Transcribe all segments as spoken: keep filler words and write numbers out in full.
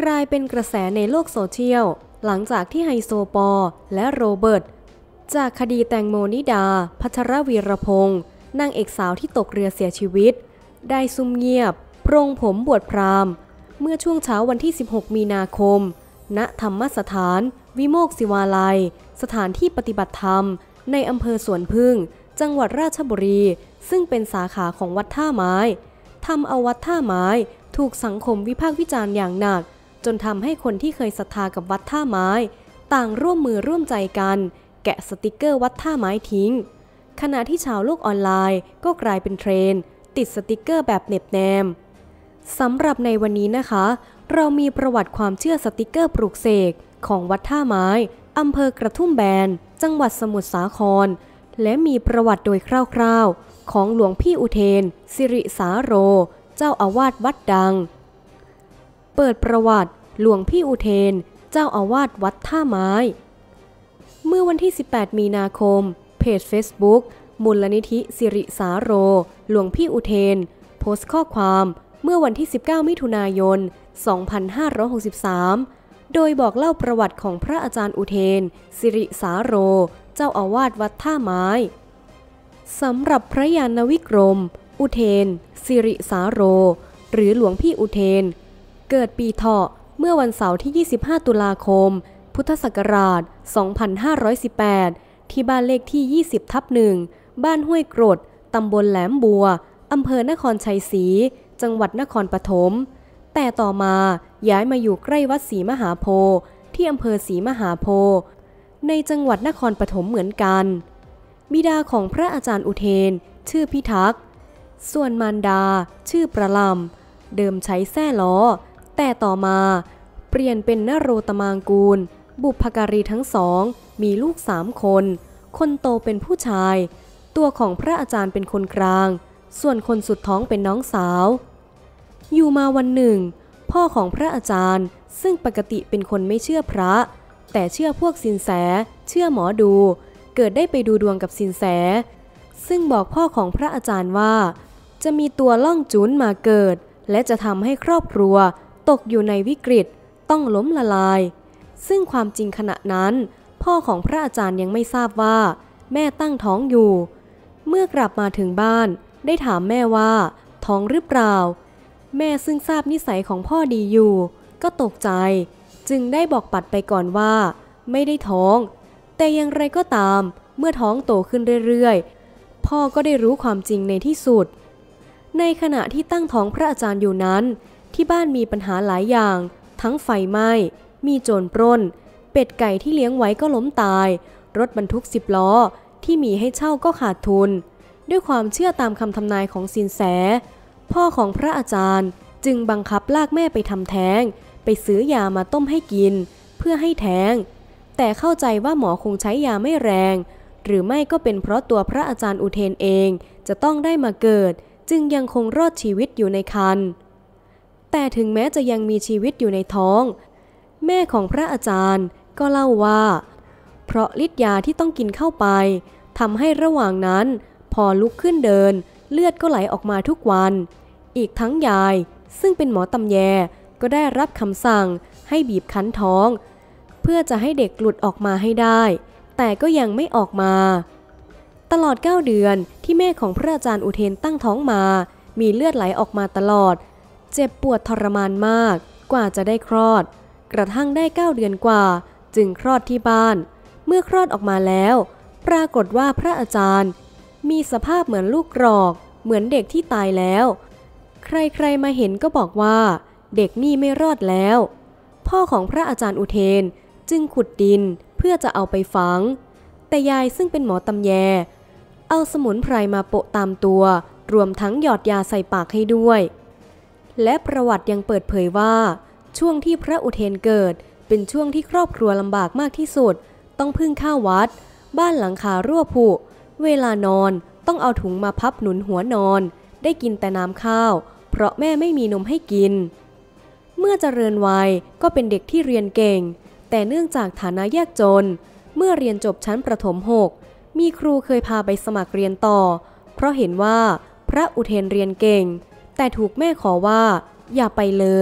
กลายเป็นกระแสในโลกโซเชียลหลังจากที่ไฮโซปอและโรเบิร์ตจากคดีแตงโมนิดาภัชรวีรพงษ์นางเอกสาวที่ตกเรือเสียชีวิตได้ซุ่มเงียบปรงผมบวชพราหมณ์เมื่อช่วงเช้าวันที่สิบหกมีนาคมณธรรมสถานวิโมกศิวาลัยสถานที่ปฏิบัติธรรมในอำเภอสวนพึ่งจังหวัดราชบุรีซึ่งเป็นสาขาของวัดท่าไม้ทำเอาวัดท่าไม้ถูกสังคมวิพากษ์วิจารณ์อย่างหนักจนทำให้คนที่เคยศรัทธากับวัดท่าไม้ต่างร่วมมือร่วมใจกันแกะสติกเกอร์วัดท่าไม้ทิ้งขณะที่ชาวโลกออนไลน์ก็กลายเป็นเทรนด์ติดสติกเกอร์แบบเน็บแนมสำหรับในวันนี้นะคะเรามีประวัติความเชื่อสติกเกอร์ปลูกเสกของวัดท่าไม้อำเภอกระทุ่มแบนจังหวัดสมุทรสาครและมีประวัติโดยคร่าวๆของหลวงพี่อุเทนสิริสาโรเจ้าอาวาสวัดดังเปิดประวัติหลวงพี่อุเทนเจ้าอาวาสวัดท่าไม้เมื่อวันที่สิบแปดมีนาคมเพจ Facebook มูลนิธิสิริสาโรหลวงพี่อุเทนโพสต์ข้อความเมื่อวันที่สิบเก้ามิถุนายนสองพันห้าร้อยหกสิบสามโดยบอกเล่าประวัติของพระอาจารย์อุเทนสิริสาโรเจ้าอาวาสวัดท่าไม้สำหรับพระยานวิกรมอุเทนสิริสาโรหรือหลวงพี่อุเทนเกิดปีเถาะเมื่อวันเสาร์ที่ยี่สิบห้าตุลาคมพุทธศักราชสองพันห้าร้อยสิบแปดที่บ้านเลขที่ยี่สิบทับหนึ่งบ้านห้วยกรดตำบลแหลมบัวอำเภอนครชัยศรีจังหวัดนครปฐมแต่ต่อมาย้ายมาอยู่ใกล้วัดศรีมหาโพธิ์ที่อำเภอศรีมหาโพธิ์ในจังหวัดนครปฐมเหมือนกันบิดาของพระอาจารย์อุเทนชื่อพิทักษ์ส่วนมารดาชื่อประลำเดิมใช้แส้ล้อแต่ต่อมาเปลี่ยนเป็นนโรตมางกูลบุพการีทั้งสองมีลูกสามคนคนโตเป็นผู้ชายตัวของพระอาจารย์เป็นคนกลางส่วนคนสุดท้องเป็นน้องสาวอยู่มาวันหนึ่งพ่อของพระอาจารย์ซึ่งปกติเป็นคนไม่เชื่อพระแต่เชื่อพวกสินแสเชื่อหมอดูเกิดได้ไปดูดวงกับสินแสซึ่งบอกพ่อของพระอาจารย์ว่าจะมีตัวล่องจุนมาเกิดและจะทำให้ครอบครัวตกอยู่ในวิกฤตต้องล้มละลายซึ่งความจริงขณะนั้นพ่อของพระอาจารย์ยังไม่ทราบว่าแม่ตั้งท้องอยู่เมื่อกลับมาถึงบ้านได้ถามแม่ว่าท้องหรือเปล่าแม่ซึ่งทราบนิสัยของพ่อดีอยู่ก็ตกใจจึงได้บอกปัดไปก่อนว่าไม่ได้ท้องแต่อย่างไรก็ตามเมื่อท้องโตขึ้นเรื่อยๆพ่อก็ได้รู้ความจริงในที่สุดในขณะที่ตั้งท้องพระอาจารย์อยู่นั้นที่บ้านมีปัญหาหลายอย่างทั้งไฟไหม้มีโจรปล้นเป็ดไก่ที่เลี้ยงไว้ก็ล้มตายรถบรรทุกสิบล้อที่มีให้เช่าก็ขาดทุนด้วยความเชื่อตามคำทำนายของสินแสพ่อของพระอาจารย์จึงบังคับลากแม่ไปทำแท้งไปซื้อยามาต้มให้กินเพื่อให้แท้งแต่เข้าใจว่าหมอคงใช้ยาไม่แรงหรือไม่ก็เป็นเพราะตัวพระอาจารย์อุเทนเองจะต้องได้มาเกิดจึงยังคงรอดชีวิตอยู่ในครรภ์แต่ถึงแม้จะยังมีชีวิตอยู่ในท้องแม่ของพระอาจารย์ก็เล่าว่าเพราะฤทธิ์ยาที่ต้องกินเข้าไปทำให้ระหว่างนั้นพอลุกขึ้นเดินเลือดก็ไหลออกมาทุกวันอีกทั้งยายซึ่งเป็นหมอตำแยก็ได้รับคำสั่งให้บีบคั้นท้องเพื่อจะให้เด็กหลุดออกมาให้ได้แต่ก็ยังไม่ออกมาตลอดเก้าเดือนที่แม่ของพระอาจารย์อุเทนตั้งท้องมามีเลือดไหลออกมาตลอดเจ็บปวดทรมานมากกว่าจะได้คลอดกระทั่งได้เก้าเดือนกว่าจึงคลอดที่บ้านเมื่อคลอดออกมาแล้วปรากฏว่าพระอาจารย์มีสภาพเหมือนลูกกรอกเหมือนเด็กที่ตายแล้วใครๆมาเห็นก็บอกว่าเด็กนี่ไม่รอดแล้วพ่อของพระอาจารย์อุเทนจึงขุดดินเพื่อจะเอาไปฝังแต่ยายซึ่งเป็นหมอตำแยเอาสมุนไพรมาโปะตามตัวรวมทั้งหยอดยาใส่ปากให้ด้วยและประวัติยังเปิดเผยว่าช่วงที่พระอุเทนเกิดเป็นช่วงที่ครอบครัวลำบากมากที่สุดต้องพึ่งข้าววัดบ้านหลังคารั่วผุเวลานอนต้องเอาถุงมาพับหนุนหัวนอนได้กินแต่น้ำข้าวเพราะแม่ไม่มีนมให้กินเมื่อเจริญวัยก็เป็นเด็กที่เรียนเก่งแต่เนื่องจากฐานะยากจนเมื่อเรียนจบชั้นประถมหกมีครูเคยพาไปสมัครเรียนต่อเพราะเห็นว่าพระอุเทนเรียนเก่งแต่ถูกแม่ขอว่าอย่าไปเลย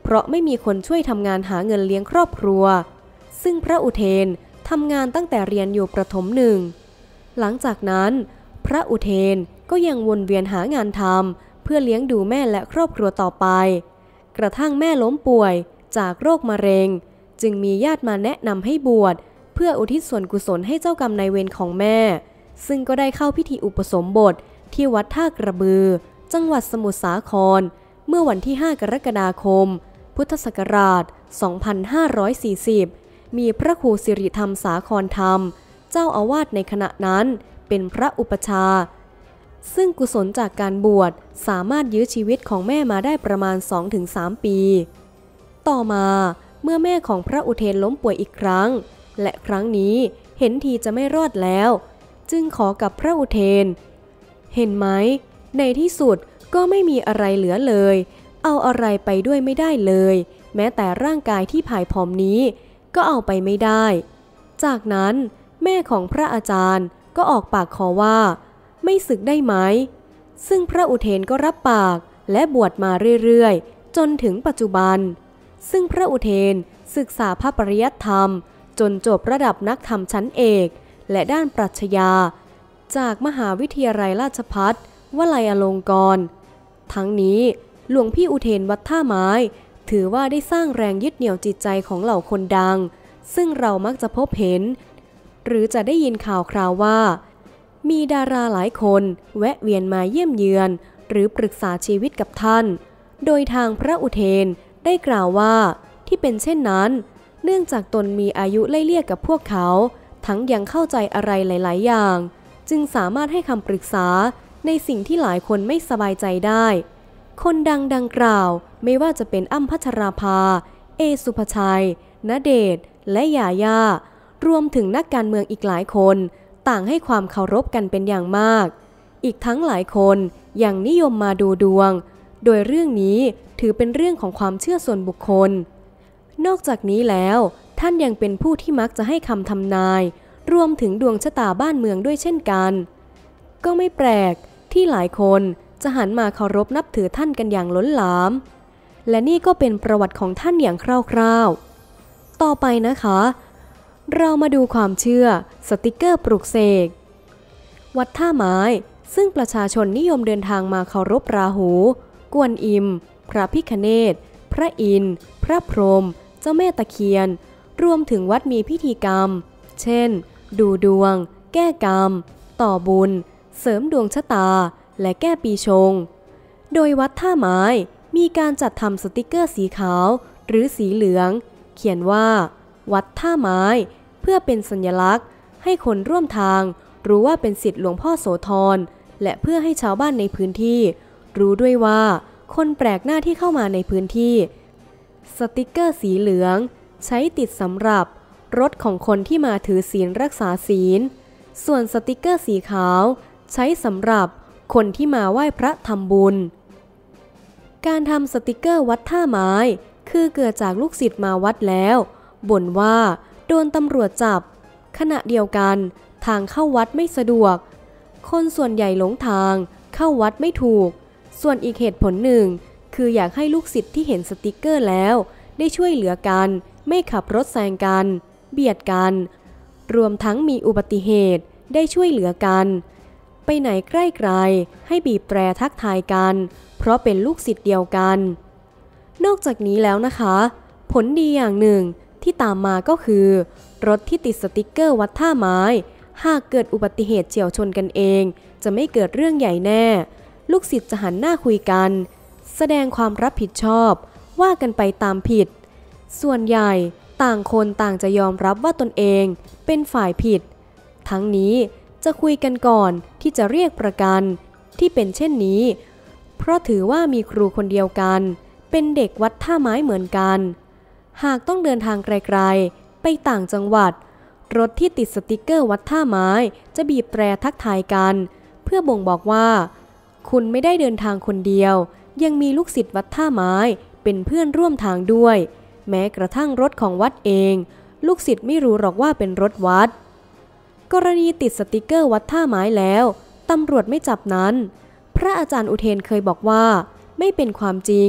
เพราะไม่มีคนช่วยทำงานหาเงินเลี้ยงครอบครัวซึ่งพระอุเทนทำงานตั้งแต่เรียนอยู่ประถมหนึ่งหลังจากนั้นพระอุเทนก็ยังวนเวียนหางานทำเพื่อเลี้ยงดูแม่และครอบครัวต่อไปกระทั่งแม่ล้มป่วยจากโรคมะเร็งจึงมีญาติมาแนะนำให้บวชเพื่ออุทิศส่วนกุศลให้เจ้ากรรมนายเวรของแม่ซึ่งก็ได้เข้าพิธีอุปสมบทที่วัดท่ากระบือจังหวัดสมุทรสาครเมื่อวันที่ห้ากรกฎาคมพุทธศักราชสองพันห้าร้อยสี่สิบมีพระครูสิริธรรมสาครธรรมเจ้าอาวาสในขณะนั้นเป็นพระอุปชาซึ่งกุศลจากการบวชสามารถยื้อชีวิตของแม่มาได้ประมาณ สองถึงสาม ปีต่อมาเมื่อแม่ของพระอุเทนล้มป่วยอีกครั้งและครั้งนี้เห็นทีจะไม่รอดแล้วจึงขอกับพระอุเทนเห็นไหมในที่สุดก็ไม่มีอะไรเหลือเลยเอาอะไรไปด้วยไม่ได้เลยแม้แต่ร่างกายที่ผายผอมนี้ก็เอาไปไม่ได้จากนั้นแม่ของพระอาจารย์ก็ออกปากขอว่าไม่สึกได้ไหมซึ่งพระอุเทนก็รับปากและบวชมาเรื่อยๆจนถึงปัจจุบันซึ่งพระอุเทนศึกษาพระปริยัติธรรมจนจบระดับนักธรรมชั้นเอกและด้านปรัชญาจากมหาวิทยาลัยราชภัฏวลัยอลงกรณ์ทั้งนี้หลวงพี่อุเทนวัดท่าไม้ถือว่าได้สร้างแรงยึดเหนี่ยวจิตใจของเหล่าคนดังซึ่งเรามักจะพบเห็นหรือจะได้ยินข่าวคราวว่ามีดาราหลายคนแวะเวียนมาเยี่ยมเยือนหรือปรึกษาชีวิตกับท่านโดยทางพระอุเทนได้กล่าวว่าที่เป็นเช่นนั้นเนื่องจากตนมีอายุไล่เลี่ยกับพวกเขาทั้งยังเข้าใจอะไรหลายๆอย่างจึงสามารถให้คำปรึกษาในสิ่งที่หลายคนไม่สบายใจได้คนดังดังกล่าวไม่ว่าจะเป็นอ้ำพัชราภาเอสุภชัยณเดชน์และหย่าย่ารวมถึงนักการเมืองอีกหลายคนต่างให้ความเคารพกันเป็นอย่างมากอีกทั้งหลายคนยังนิยมมาดูดวงโดยเรื่องนี้ถือเป็นเรื่องของความเชื่อส่วนบุคคลนอกจากนี้แล้วท่านยังเป็นผู้ที่มักจะให้คำทำนายรวมถึงดวงชะตาบ้านเมืองด้วยเช่นกันก็ไม่แปลกที่หลายคนจะหันมาเคารพนับถือท่านกันอย่างล้นหลามและนี่ก็เป็นประวัติของท่านอย่างคร่าวๆต่อไปนะคะเรามาดูความเชื่อสติกเกอร์ปลุกเสกวัดท่าไม้ซึ่งประชาชนนิยมเดินทางมาเคารพราหูกวนอิมพระพิฆเนศพระอินทร์พระพรหมเจ้าแม่ตะเคียนรวมถึงวัดมีพิธีกรรมเช่นดูดวงแก้กรรมต่อบุญเสริมดวงชะตาและแก้ปีชงโดยวัดท่าไม้มีการจัดทำสติกเกอร์สีขาวหรือสีเหลืองเขียนว่าวัดท่าไม้เพื่อเป็นสัญลักษณ์ให้คนร่วมทางรู้ว่าเป็นศิษย์หลวงพ่อโสธรและเพื่อให้ชาวบ้านในพื้นที่รู้ด้วยว่าคนแปลกหน้าที่เข้ามาในพื้นที่สติกเกอร์สีเหลืองใช้ติดสำหรับรถของคนที่มาถือศีลรักษาศีลส่วนสติกเกอร์สีขาวใช้สำหรับคนที่มาไหว้พระทำบุญการทำสติกเกอร์วัดท่าไม้คือเกิดจากลูกศิษย์มาวัดแล้วบ่นว่าโดนตำรวจจับขณะเดียวกันทางเข้าวัดไม่สะดวกคนส่วนใหญ่หลงทางเข้าวัดไม่ถูกส่วนอีกเหตุผลหนึ่งคืออยากให้ลูกศิษย์ที่เห็นสติกเกอร์แล้วได้ช่วยเหลือกันไม่ขับรถแซงกันเบียดกันรวมทั้งมีอุบัติเหตุได้ช่วยเหลือกันไปไหนใกล้ไกลให้บีบแตรทักทายกันเพราะเป็นลูกศิษย์เดียวกันนอกจากนี้แล้วนะคะผลดีอย่างหนึ่งที่ตามมาก็คือรถที่ติดสติกเกอร์วัดท่าไม้หากเกิดอุบัติเหตุเฉี่ยวชนกันเองจะไม่เกิดเรื่องใหญ่แน่ลูกศิษย์จะหันหน้าคุยกันแสดงความรับผิดชอบว่ากันไปตามผิดส่วนใหญ่ต่างคนต่างจะยอมรับว่าตนเองเป็นฝ่ายผิดทั้งนี้จะคุยกันก่อนที่จะเรียกประกันที่เป็นเช่นนี้เพราะถือว่ามีครูคนเดียวกันเป็นเด็กวัดท่าไม้เหมือนกันหากต้องเดินทางไกลๆไปต่างจังหวัดรถที่ติดสติกเกอร์วัดท่าไม้จะบีบแตรทักทายกันเพื่อบ่งบอกว่าคุณไม่ได้เดินทางคนเดียวยังมีลูกศิษย์วัดท่าไม้เป็นเพื่อนร่วมทางด้วยแม้กระทั่งรถของวัดเองลูกศิษย์ไม่รู้หรอกว่าเป็นรถวัดกรณีติดสติกเกอร์วัดท่าไม้แล้วตำรวจไม่จับนั้นพระอาจารย์อุเทนเคยบอกว่าไม่เป็นความจริง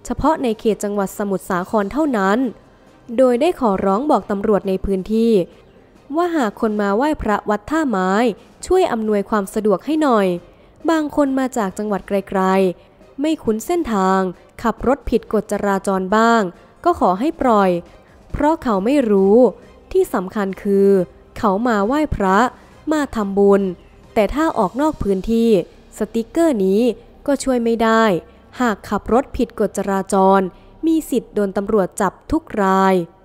เฉพาะในเขตจังหวัดสมุทรสาครเท่านั้นโดยได้ขอร้องบอกตำรวจในพื้นที่ว่าหากคนมาไหว้พระวัดท่าไม้ช่วยอำนวยความสะดวกให้หน่อยบางคนมาจากจังหวัดไกลๆไม่คุ้นเส้นทางขับรถผิดกฎจราจรบ้างก็ขอให้ปล่อยเพราะเขาไม่รู้ที่สำคัญคือเขามาไหว้พระมาทำบุญแต่ถ้าออกนอกพื้นที่สติกเกอร์นี้ก็ช่วยไม่ได้หากขับรถผิดกฎจราจรมีสิทธิ์โดนตำรวจจับทุกราย